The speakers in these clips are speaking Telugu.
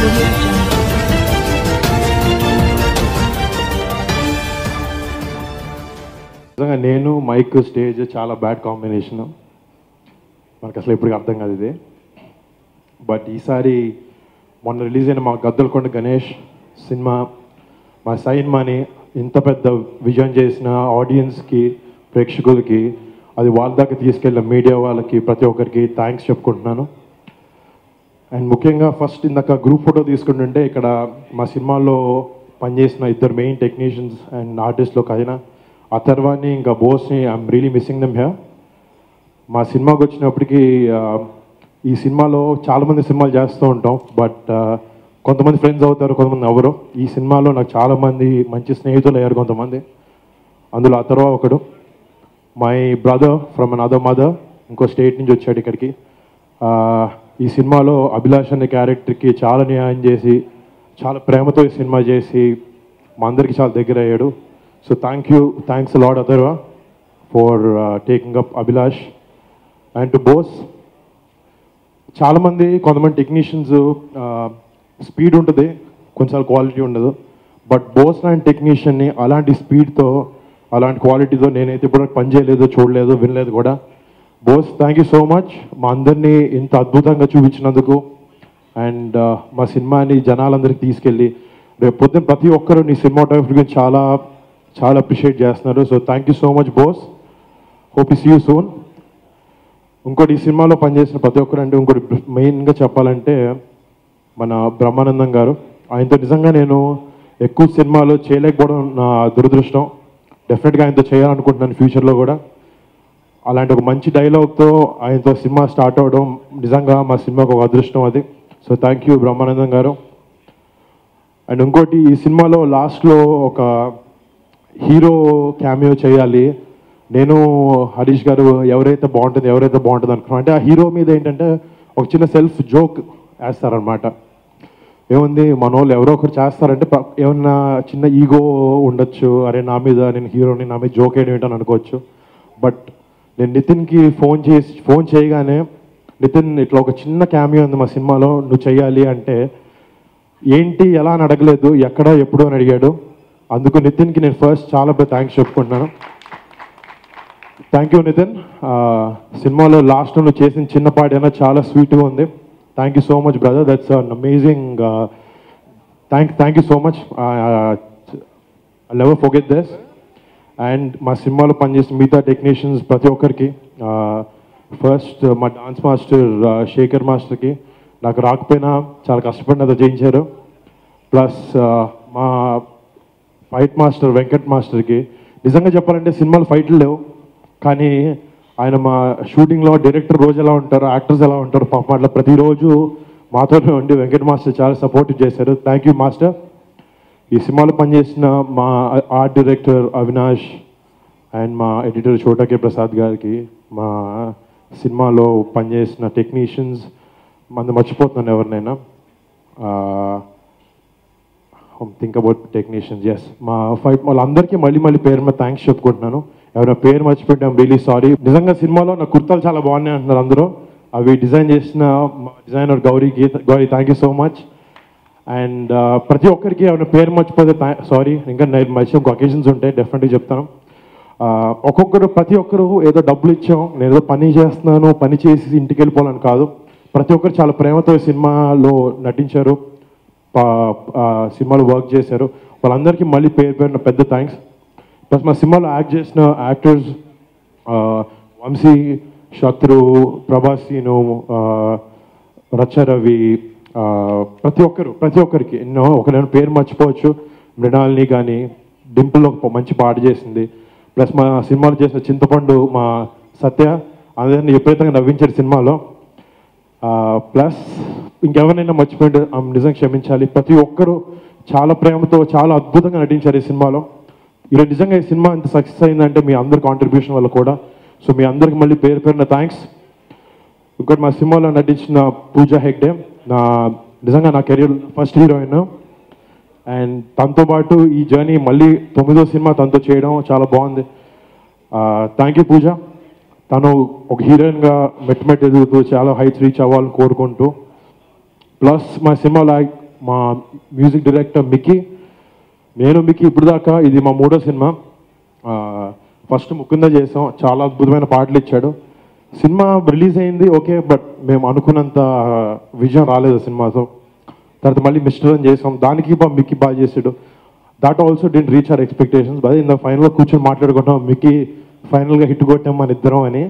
Audio Jungle. నిజంగా నేను మైక్ స్టేజ్ చాలా బ్యాడ్ కాంబినేషన్, మనకు అసలు ఎప్పటికీ అర్థం కాదు ఇది. బట్ ఈసారి మొన్న రిలీజ్ అయిన మా గద్దలకొండ గణేష్ సినిమా, మా సైన్ మాని ఇంత పెద్ద విజయం చేసిన ఆడియన్స్కి, ప్రేక్షకులకి, అది వాళ్ళ దాకా తీసుకెళ్ళిన మీడియా వాళ్ళకి, ప్రతి ఒక్కరికి థ్యాంక్స్ చెప్పుకుంటున్నాను. అండ్ ముఖ్యంగా ఫస్ట్ ఇందాక గ్రూప్ ఫోటో తీసుకుంటుంటే ఇక్కడ మా సినిమాలో పనిచేసిన ఇద్దరు మెయిన్ టెక్నీషియన్స్ అండ్ ఆర్టిస్ట్లో కైనా అథర్వాని ఇంకా బోస్ని I'm really missing them here. మా సినిమాకి వచ్చినప్పటికీ ఈ సినిమాలో చాలామంది సినిమాలు చేస్తూ ఉంటాం, బట్ కొంతమంది ఫ్రెండ్స్ అవుతారు, కొంతమంది ఎవరు. ఈ సినిమాలో నాకు చాలామంది మంచి స్నేహితులు అయ్యారు కొంతమంది, అందులో అథర్వ ఒకడు. My brother from another mother, ఇంకో స్టేట్ నుంచి వచ్చాడు ఇక్కడికి. ఈ సినిమాలో అభిలాష్ అనే క్యారెక్టర్కి చాలా న్యాయం చేసి, చాలా ప్రేమతో ఈ సినిమా చేసి మా అందరికీ చాలా దగ్గర అయ్యాడు. So thanks lot Atharva for taking up Abhilash. And to Bose, చాలామంది కొంతమంది టెక్నీషియన్స్ స్పీడ్ ఉంటుంది, కొంచెం క్వాలిటీ ఉండదు. బట్ బోస్ లాంటి టెక్నీషియన్ని అలాంటి స్పీడ్తో, అలాంటి క్వాలిటీతో నేనైతే ఇప్పుడు పని చేయలేదు, చూడలేదు, వినలేదు కూడా. Bose, thank you so much మా అందరినీ ఇంత అద్భుతంగా చూపించినందుకు. అండ్ మా సినిమాని జనాలందరికీ తీసుకెళ్ళి రేపు పొద్దున్న ప్రతి ఒక్కరు నీ సినిమాటోగ్రఫీ గురించి చాలా చాలా అప్రిషియేట్ చేస్తున్నారు. So thank you so much Bose, hope you see you soon. ఇంకోటి ఈ సినిమాలో పనిచేసిన ప్రతి ఒక్కరు, అంటే ఇంకోటి మెయిన్గా చెప్పాలంటే మన బ్రహ్మానందం గారు. ఆయనతో నిజంగా నేను ఎక్కువ సినిమాలు చేయలేకపోవడం నా దురదృష్టం. డెఫినెట్గా ఆయనతో చేయాలనుకుంటున్నాను ఫ్యూచర్లో కూడా. అలాంటి ఒక మంచి డైలాగ్తో ఆయనతో సినిమా స్టార్ట్ అవ్వడం నిజంగా మా సినిమాకు ఒక అదృష్టం అది. సో థ్యాంక్ యూ బ్రహ్మానందం గారు. అండ్ ఇంకోటి, ఈ సినిమాలో లాస్ట్లో ఒక హీరో క్యామియో చేయాలి. నేను హరీష్ గారు ఎవరైతే బాగుంటుంది అనుకున్నాను. అంటే ఆ హీరో మీద ఏంటంటే ఒక చిన్న సెల్ఫ్ జోక్ వేస్తారనమాట. ఏముంది, మన వాళ్ళు ఎవరో ఒకరు చేస్తారంటే ఏమన్నా చిన్న ఈగో ఉండొచ్చు, అరే నా మీద నేను హీరోని, నా మీద జోక్ వేయడం ఏంటని అనుకోవచ్చు. బట్ నేను నితిన్కి ఫోన్ చేయగానే, నితిన్ ఇట్లా ఒక చిన్న క్యామియో ఉంది మా సినిమాలో, నువ్వు చెయ్యాలి అంటే ఏంటి ఎలా అని అడగలేదు, ఎక్కడ ఎప్పుడు అని అడిగాడు. అందుకు నితిన్కి నేను ఫస్ట్ చాలా పెద్ద థ్యాంక్స్ చెప్పుకుంటున్నాను. Thank you Nithin. సినిమాలో లాస్ట్ నువ్వు చేసిన చిన్న పాట అయినా చాలా స్వీట్గా ఉంది. Thank you so much brother, that's an amazing. Thank you so much, I never forget this. And మా సినిమాలో పనిచేసిన మిగతా టెక్నీషియన్స్ ప్రతి ఒక్కరికి, ఫస్ట్ మా డాన్స్ మాస్టర్ శేఖర్ మాస్టర్కి, నాకు రాకపోయినా చాలా కష్టపడి నాతో చేయించారు. ప్లస్ మా ఫైట్ మాస్టర్ వెంకట్ మాస్టర్కి, నిజంగా చెప్పాలంటే సినిమాలో ఫైట్లు లేవు, కానీ ఆయన మా షూటింగ్లో డైరెక్టర్ రోజు ఎలా ఉంటారు, యాక్టర్స్ ఎలా ఉంటారు, పాపం అట్లా ప్రతిరోజు మాతోనే ఉండి వెంకట్ మాస్టర్ చాలా సపోర్ట్ చేశారు. Thank you master. ఈ సినిమాలో పనిచేసిన మా ఆర్ట్ డైరెక్టర్ అవినాష్ అండ్ మా ఎడిటర్ చోటకే ప్రసాద్ గారికి, మా సినిమాలో పనిచేసిన టెక్నీషియన్స్, మంది మర్చిపోతున్నాను ఎవరినైనా, థింక్ అబౌట్ టెక్నీషియన్స్, ఎస్, మా ఫైట్ వాళ్ళందరికీ మళ్ళీ పేరు మీద థ్యాంక్స్ చెప్పుకుంటున్నాను. ఎవరైనా పేరు మర్చిపెట్టి ఐమ్ రియలీ సారీ. నిజంగా సినిమాలో నా కుర్తాలు చాలా బాగున్నాయి అంటున్నారు అందరూ. అవి డిజైన్ చేసిన మా designer Gauri, thank you so much. And ప్రతి ఒక్కరికి ఎవరైనా పేరు మర్చిపోతే సారీ. ఇంకా నేను మర్చి ఇంకో అకేషన్స్ ఉంటాయి, డెఫినెట్గా చెప్తాను. ప్రతి ఒక్కరు ఏదో డబ్బులు ఇచ్చాం, నేను ఏదో పని చేస్తున్నాను, పని చేసి ఇంటికి వెళ్ళిపోవాలని కాదు. ప్రతి ఒక్కరు చాలా ప్రేమతో సినిమాలో నటించారు, సినిమాలో వర్క్ చేశారు. వాళ్ళందరికీ మళ్ళీ పేరున పెద్ద థ్యాంక్స్. ప్లస్ మా సినిమాలో యాక్ట్ చేసిన యాక్టర్స్ వంశీ, శత్రు, ప్రభాసీను, రచరవి, ప్రతి ఒక్కరికి ఎన్నో, ఒకరిని పేరు మర్చిపోవచ్చు. మృణాల్ని కానీ, డింపుల్లో మంచి పాట చేసింది. ప్లస్ మా సినిమాలో చేసిన చింతపండు మా సత్య, అందరినీ విపరీతంగా నవ్వించారు సినిమాలో. ప్లస్ ఇంకెవరైనా మర్చిపోయింటే నిజంగా క్షమించాలి. ప్రతి ఒక్కరూ చాలా ప్రేమతో చాలా అద్భుతంగా నటించారు ఈ సినిమాలో. ఈరోజు నిజంగా ఈ సినిమా ఇంత సక్సెస్ అయిందంటే మీ అందరి కాంట్రిబ్యూషన్ వల్ల కూడా. సో మీ అందరికి మళ్ళీ పేరున థ్యాంక్స్. ఇంకోటి మా సినిమాలో నటించిన పూజా హెగ్డే, నిజంగా నా కెరీర్ ఫస్ట్ హీరోయిన్. అండ్ తనతో పాటు ఈ జర్నీ మళ్ళీ 9వ సినిమా తనతో చేయడం చాలా బాగుంది. Thank you Pooja. తను ఒక హీరోయిన్గా మెట్టు ఎదుగుతూ చాలా హైట్స్ రీచ్ అవ్వాలని కోరుకుంటూ, ప్లస్ మా సినిమాలో మా మ్యూజిక్ డైరెక్టర్ మిక్కీ, నేను మిక్కీ ఇప్పుడు దాకా ఇది మా 3వ సినిమా. ఫస్ట్ ముకుంద చేసాం, చాలా అద్భుతమైన పాటలు ఇచ్చాడు. సినిమా రిలీజ్ అయింది ఓకే, బట్ మేము అనుకున్నంత విజయం రాలేదు సినిమాతో. తర్వాత మళ్ళీ మిస్టర్ అని చేసాం, దానికి మిక్కీ బాగా చేసాడు. That also didn't reach our expectations. అదే ఇంత ఫైనల్గా కూర్చొని మాట్లాడుకుంటాం, మిక్కీ ఫైనల్గా హిట్ కొట్టాం మన ఇద్దరం అని.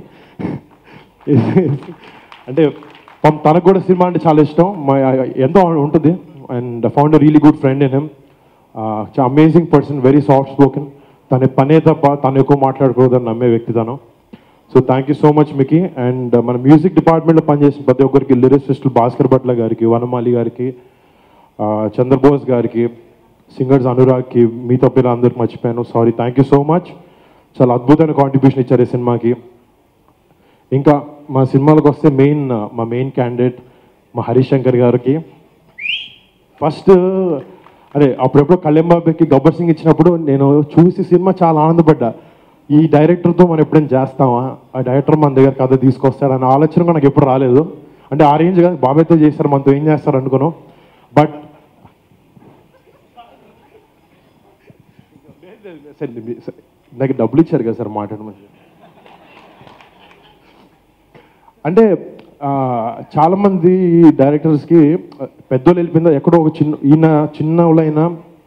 అంటే తనకు కూడా సినిమా అంటే చాలా ఇష్టం, ఎంతో ఉంటుంది. And found a really good friend in him. Amazing person, very soft spoken. తన పనే తప్ప తను ఎక్కువ మాట్లాడకూడదని నమ్మే వ్యక్తి తను. So thank you so much Mickey. And మన మ్యూజిక్ డిపార్ట్మెంట్లో పనిచేసిన ప్రతి ఒక్కరికి, లిరిసిస్టులు భాస్కర్ భట్ల గారికి, వనమాలి గారికి, చంద్రబోస్ గారికి, సింగర్స్ అనురాగ్కి, మీతో పేరు అందరికి మర్చిపోయాను, sorry. Thank you so much. చాలా అద్భుతమైన కాంట్రిబ్యూషన్ ఇచ్చారు ఈ సినిమాకి. ఇంకా మా సినిమాలకు వస్తే మా మెయిన్ క్యాండిడేట్ మా హరీష్ శంకర్ గారికి. ఫస్ట్ అదే అప్పుడెప్పుడు కళ్యాణ్ బాబుకి గబ్బర్ సింగ్ ఇచ్చినప్పుడు నేను చూసి సినిమా చాలా ఆనందపడ్డా. ఈ డైరెక్టర్తో మనం ఎప్పుడైనా చేస్తామా, ఆ డైరెక్టర్ మన దగ్గర కథ తీసుకొస్తాడన్న ఆలోచన కూడా నాకు ఎప్పుడు రాలేదు. అంటే ఆ రేంజ్ కాదు, బాబాయ్తో చేస్తారు, మనతో ఏం చేస్తారు అనుకున్నాం. బట్ నాకు డబ్బులు ఇచ్చారు కదా సార్ మాట్లాడమని. అంటే చాలామంది డైరెక్టర్స్కి పెద్దోళ్ళు వెళ్ళిపోయిందా ఎక్కడో ఒక చిన్నోళ్ళైనా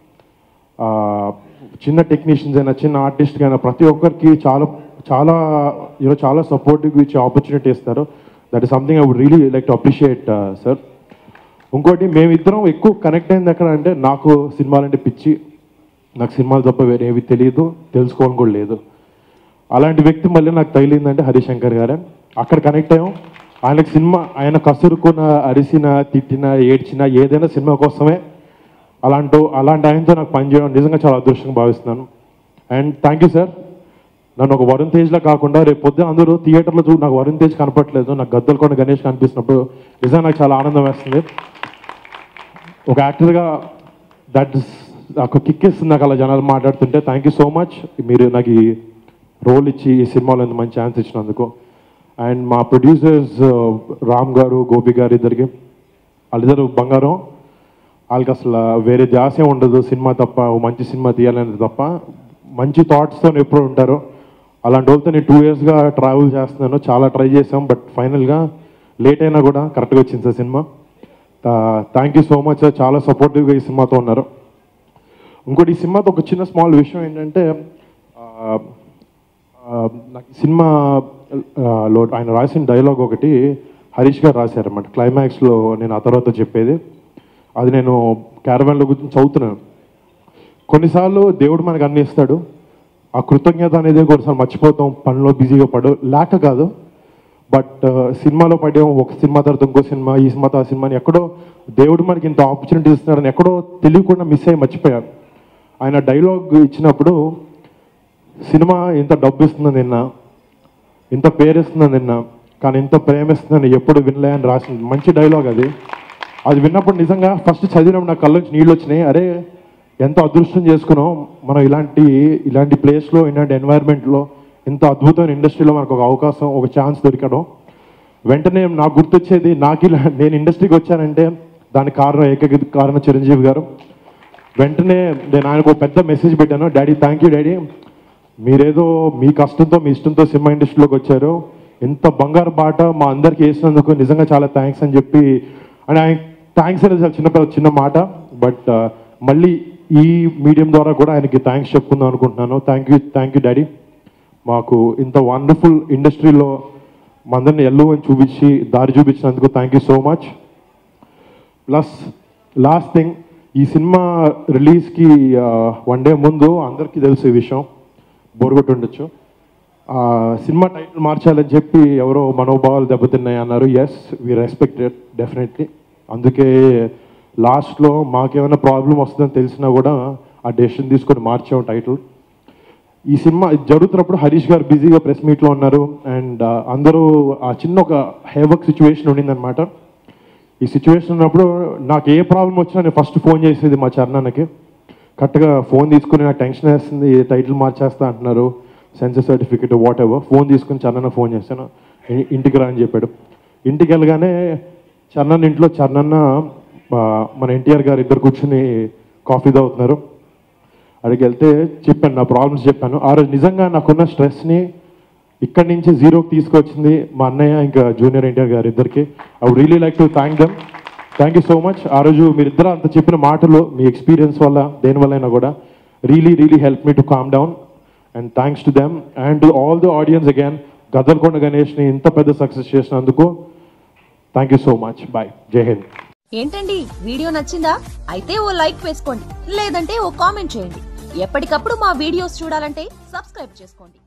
చిన్న టెక్నీషియన్స్ అయినా చిన్న ఆర్టిస్ట్కి అయినా ప్రతి ఒక్కరికి చాలా చాలా చాలా సపోర్టివ్ ఇచ్చే ఆపర్చునిటీ ఇస్తారు. That is something I would really like to appreciate sir. ఇంకోటి మేమిద్దరం ఎక్కువ కనెక్ట్ అయింది ఎక్కడ అంటే, నాకు సినిమాలంటే పిచ్చి, నాకు సినిమాలు తప్ప వేరే ఏవి తెలియదు, తెలుసుకోవాలని కూడా లేదు. అలాంటి వ్యక్తి మళ్ళీ నాకు తగిలిందంటే హరీష్ శంకర్ గారే. అక్కడ కనెక్ట్ అయ్యాం. ఆయనకు సినిమా, ఆయన కసురుకున్న, అరిసిన, తిట్టిన, ఏడ్చిన ఏదైనా సినిమా కోసమే. అలాంటి ఆయనతో నాకు పనిచేయడం నిజంగా చాలా అదృష్టంగా భావిస్తున్నాను. And thank you sir. నన్ను ఒక వరుణ్ తేజ్లా కాకుండా రేపు పొద్దున అందరూ థియేటర్లో నాకు వరుణ్ తేజ్ కనపట్లేదు, నాకు గద్దలకొండ గణేష్ కనిపిస్తున్నప్పుడు నిజంగా నాకు చాలా ఆనందం వేస్తుంది. ఒక యాక్టర్గా నాకు కిక్ ఇస్తుంది నాకు అలా జనాలు మాట్లాడుతుంటే. థ్యాంక్ యూ సో మచ్, మీరు నాకు ఈ రోల్ ఇచ్చి ఈ సినిమాలో ఎంత మంచి ఛాన్స్ ఇచ్చినందుకు. అండ్ మా ప్రొడ్యూసర్స్ రామ్ గారు, గోపి గారు, ఇద్దరికి, వాళ్ళిద్దరు బంగారం. వాళ్ళకి అసలు వేరే ధ్యాసే ఉండదు సినిమా తప్ప, మంచి సినిమా తీయాలనేది తప్ప. మంచి థాట్స్తో ఎప్పుడు ఉంటారు. అలాంటి వాళ్ళతో నేను 2 yearsగా ట్రావెల్ చేస్తున్నాను. చాలా ట్రై చేసాం, బట్ ఫైనల్గా లేట్ అయినా కూడా కరెక్ట్గా వచ్చింది sir cinema. Thank you so much sir, చాలా సపోర్టివ్గా ఈ సినిమాతో ఉన్నారు. ఇంకోటి ఈ సినిమాతో ఒక చిన్న స్మాల్ విషయం ఏంటంటే, నాకు సినిమాలో ఆయన రాసిన డైలాగ్ ఒకటి హరీష్ గారు రాశారన్నమాట. క్లైమాక్స్లో నేను ఆ తర్వాత చెప్పేది, అది నేను క్యారవాన్లో కూర్చొని చదువుతున్నాను. కొన్నిసార్లు దేవుడు మనకు అన్ని ఇస్తాడు, ఆ కృతజ్ఞత అనేది కొన్నిసార్లు మర్చిపోతాం, పనిలో బిజీగా లేక కాదు. బట్ సినిమాలో పడ్డాం, ఒక సినిమా తర్వాత ఇంకో సినిమా, ఈ సినిమా తర్వాత సినిమాని ఎక్కడో దేవుడు మనకి ఇంత ఆపర్చునిటీ ఇస్తున్నాడని ఎక్కడో తెలియకుండా మిస్ అయ్యి మర్చిపోయాను. ఆయన డైలాగ్ ఇచ్చినప్పుడు, సినిమా ఇంత డబ్బు ఇస్తుందని నిన్నా, ఇంత పేరు ఇస్తుందని నిన్నా, కానీ ఇంత ప్రేమిస్తుందని ఎప్పుడు వినలే అని రాసింది. మంచి డైలాగ్ అది. అది విన్నప్పుడు నిజంగా ఫస్ట్ చదివినప్పుడు నా కళ్ళ నుంచి నీళ్ళు వచ్చినాయి. అరే ఎంత అదృష్టం చేసుకున్నాం మనం, ఇలాంటి ప్లేస్లో, ఇలాంటి ఎన్వైర్న్మెంట్లో, ఇంత అద్భుతమైన ఇండస్ట్రీలో మనకు ఒక అవకాశం, ఒక ఛాన్స్ దొరకడం. వెంటనే నాకు గుర్తొచ్చేది, నేను ఇండస్ట్రీకి వచ్చానంటే దానికి కారణం చిరంజీవి గారు. వెంటనే నేను ఆయనకు ఒక పెద్ద మెసేజ్ పెట్టాను, డాడీ థ్యాంక్ యూ డాడీ, మీరేదో మీ కష్టంతో మీ ఇష్టంతో సినిమా ఇండస్ట్రీలోకి వచ్చారు, ఇంత బంగారు బాట మా అందరికీ వేసినందుకు నిజంగా చాలా థ్యాంక్స్ అని చెప్పి. అండ్ ఆయన థ్యాంక్స్ అనేది చాలా చిన్న మాట, బట్ మళ్ళీ ఈ మీడియం ద్వారా కూడా ఆయనకి థ్యాంక్స్ చెప్పుకుందాం అనుకుంటున్నాను. థ్యాంక్ యూ డాడీ, మాకు ఇంత వండర్ఫుల్ ఇండస్ట్రీలో మా అందరిని అని దారి చూపించినందుకు thank you so much. Plus last thing, ఈ సినిమా రిలీజ్కి 1 day ముందు అందరికీ తెలుసు ఈ విషయం, బోర్గొట్టు ఉండొచ్చు, సినిమా టైటిల్ మార్చాలని చెప్పి ఎవరో మనోభావాలు దెబ్బతిన్నాయి అన్నారు. Yes, we respected definitely. అందుకే లాస్ట్లో మాకేమైనా ప్రాబ్లం వస్తుందని తెలిసినా కూడా ఆ డెసిషన్ తీసుకొని మార్చాము టైటిల్. ఈ సినిమా జరుగుతున్నప్పుడు హరీష్ గారు బిజీగా ప్రెస్ మీట్లో ఉన్నారు. అండ్ అందరూ ఆ చిన్న ఒక హేవక్ సిచ్యువేషన్ ఉండిందనమాట. ఈ సిచ్యువేషన్ ఉన్నప్పుడు నాకు ఏ ప్రాబ్లం వచ్చినా నేను ఫస్ట్ ఫోన్ చేసేది మా చరణానికి. కరెక్ట్గా ఫోన్ తీసుకుని నాకు టెన్షన్ వేస్తుంది, టైటిల్ మార్చేస్తా అంటున్నారు, censor certificate whatever. Phone తీసుకుని చరణ్ ఫోన్ చేశాను, ఇంటికి రా అని చెప్పాడు. ఇంటికి వెళ్ళగానే చరణ్ ఇంట్లో చరణ్ మన ఎన్టీఆర్ గారు ఇద్దరు కూర్చుని కాఫీ తాగుతున్నారు. అక్కడికి వెళ్తే చెప్పాను, నా ప్రాబ్లమ్స్ చెప్పాను. ఆ రోజు నిజంగా నాకున్న స్ట్రెస్ని ఇక్కడి నుంచి జీరోకి తీసుకొచ్చింది మా అన్నయ్య ఇంకా జూనియర్ ఎన్టీఆర్ గారు ఇద్దరికి. I would really like to thank them. Thank you so much. ఆ రోజు మీరిద్దరు అంత చెప్పిన మాటలు మీ ఎక్స్పీరియన్స్ వల్ల దేనివల్లైనా కూడా really help me to calm down. And thanks to them and to all the audience again. Gaddalakonda గణేష్ని ఇంత పెద్ద సక్సెస్ చేసినందుకు thank you so much. Bye. Jai Hind. ఏంటండి, వీడియో నచ్చిందా? అయితే ఓ లైక్ వేసుకోండి, లేదంటే ఓ కామెంట్ చేయండి. ఎప్పటికప్పుడు మా వీడియోస్ చూడాలంటే సబ్స్క్రైబ్ చేసుకోండి.